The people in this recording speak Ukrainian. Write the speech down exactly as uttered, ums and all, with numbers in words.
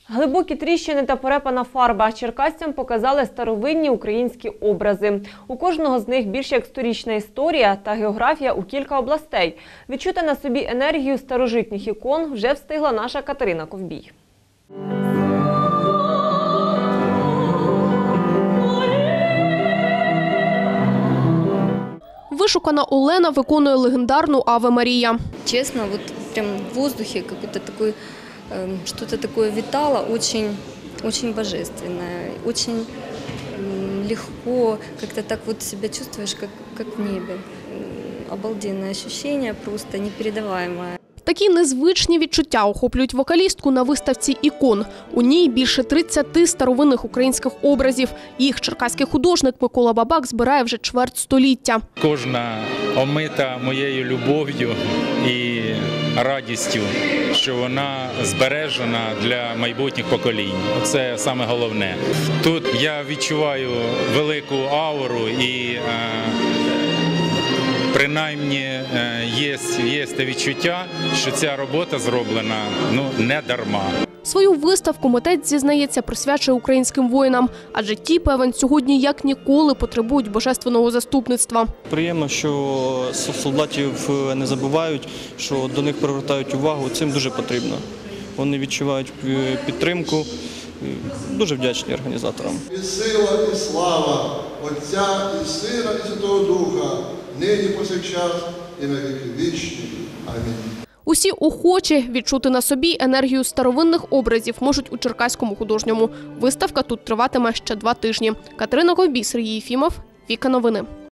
Глибокі тріщини та перепана фарба. Черкасцям показали старовинні українські образи. У кожного з них більш як сторічна історія та географія у кілька областей. Відчути на собі енергію старожитніх ікон вже встигла наша Катерина Ковбій. Вишукана Олена виконує легендарну «Аве Марія». Честно, вот прям в воздухе какое-то такое, э, что-то такое витало, очень, очень божественное, очень э, легко, как-то так вот себя чувствуешь, как, как в небе. Э, обалденное ощущение, просто непередаваемое. Такі незвичні відчуття охоплюють вокалістку на виставці ікон. У ній більше тридцяти старовинних українських образів. Їх черкаський художник Микола Бабак збирає вже чверть століття. Кожна омита моєю любов'ю і радістю, що вона збережена для майбутніх поколінь. Це саме головне. Тут я відчуваю велику ауру і е, принаймні є, є те відчуття, що ця робота зроблена ну, не дарма. Свою виставку митець, зізнається, присвячує українським воїнам. Адже ті, певен, сьогодні як ніколи потребують божественного заступництва. Приємно, що солдатів не забувають, що до них привертають увагу. Цим дуже потрібно. Вони відчувають підтримку. Дуже вдячні організаторам. І сила, і слава Отця, і Сина, і Святого Духа, нині повсякчас, і на віки вічні. Амінь. Усі охочі відчути на собі енергію старовинних образів можуть у Черкаському художньому. Виставка тут триватиме ще два тижні. Катерина Ковбій, Сергій Єфімов, Віка Новини.